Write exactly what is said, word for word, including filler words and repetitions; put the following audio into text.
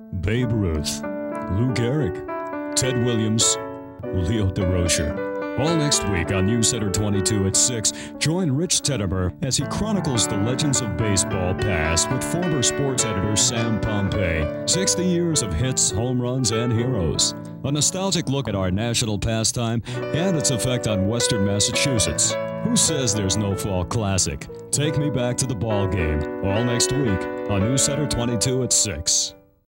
Babe Ruth, Lou Gehrig, Ted Williams, Leo DeRocher. All next week on Newsletter twenty-two at six, join Rich Teddemer as he chronicles the legends of baseball past with former sports editor Sam Pompey. sixty years of hits, home runs, and heroes. A nostalgic look at our national pastime and its effect on Western Massachusetts. Who says there's no fall classic? Take me back to the ball game. All next week on Newsletter twenty-two at six.